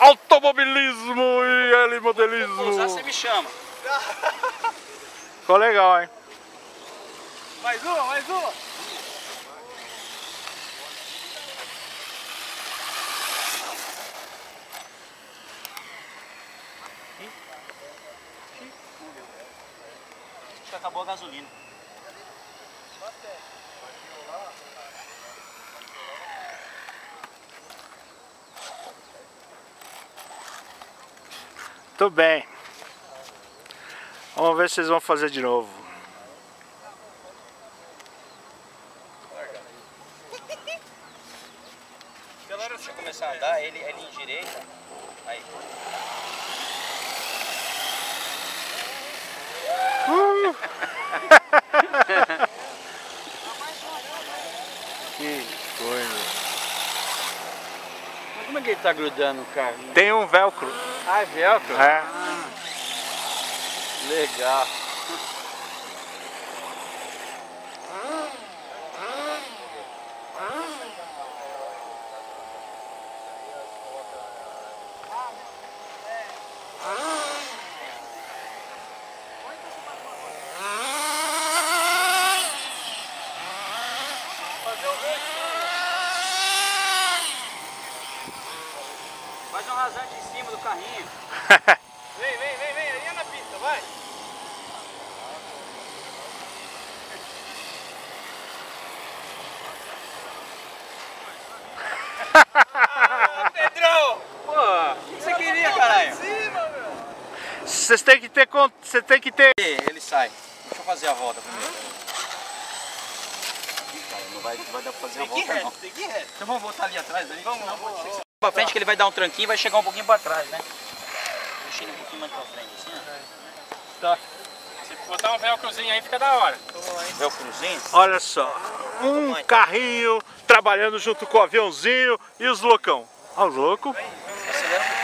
automobilismo e helimodelismo. Se usar, você me chama. Ficou legal, hein? Mais uma, mais uma. Acho que acabou a gasolina. Tudo bem. Vamos ver se vocês vão fazer de novo. Deixa eu começar a andar, ele endireita. Aí. Que coisa. Mas como é que ele tá grudando no carro? Tem um velcro. Ah, é velcro? É. Legal. Faz um rasante em cima do carrinho. Vem, aí é na pista, vai. Pedrão! Pô, o que você queria, caralho? Você tem que ter. Você tem que ter. Ele sai. Deixa eu fazer a volta primeiro. Cara, não vai dar pra fazer a volta não. Tem que ir reto. Então vamos voltar ali atrás ali? Vamos. Pra frente que ele vai dar um tranquinho e vai chegar um pouquinho pra trás, né? Deixa ele um pouquinho mais pra frente, assim, ó. Tá. Se botar um velcrozinho aí fica da hora. Velcrozinho? Olha só. Um carrinho trabalhando junto com o aviãozinho e os loucão. Olha os loucos. Acelera um pouquinho.